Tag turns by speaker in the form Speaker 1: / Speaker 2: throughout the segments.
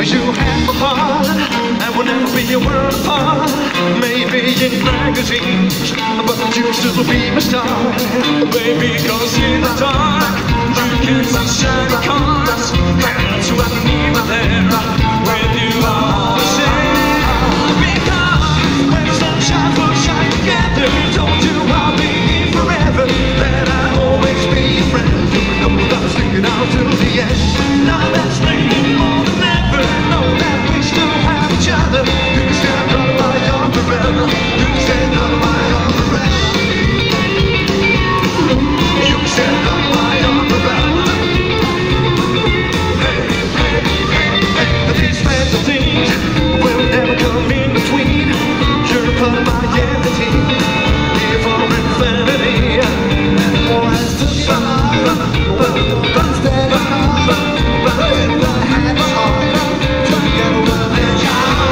Speaker 1: things you had for fun, and we'll never be a world apart. Maybe in magazines, but you still be my star. Baby, 'cause in the dark you can see shiny cars, and that's what I need there. With you all the same, because when the sunshine will shine together, told you I'll be here forever, that I'll always be your friend. You know that I'm sticking out till the end. Now that's raining more than ever, know that we still have each other. You can stand under my umbrella, you can stand under my umbrella, you can stand under my umbrella. Hey, hey, hey, hey. These special things will never come in between. You're a part of my identity, here for infinity. And more has to be but instead of but in the hands of heart, try to get away with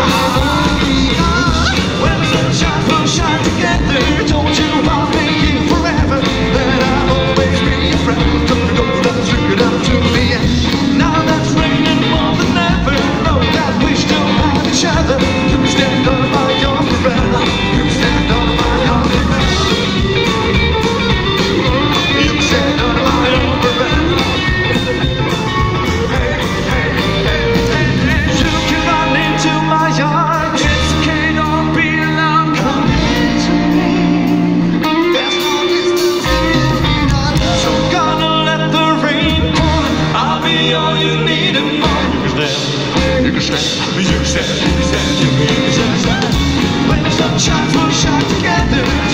Speaker 1: when the sunshine will shine together, told you I'll be here forever, that I'll always be your friend. Don't go, let's drink it out to the end. Now that's raining more than ever, know that we still have each other. You can stand under my umbrella, you can stand under my umbrella, you can stand under my umbrella. Hey, hey, hey, hey, hey. You can run into my arms, it's okay, don't be alarmed. Come into me, there's no distance in our love. So gonna let the rain pour, I'll be all you need and more. You can stand, you can stand, you can stand, you can stand, you can stand. When the sunshine will shine together,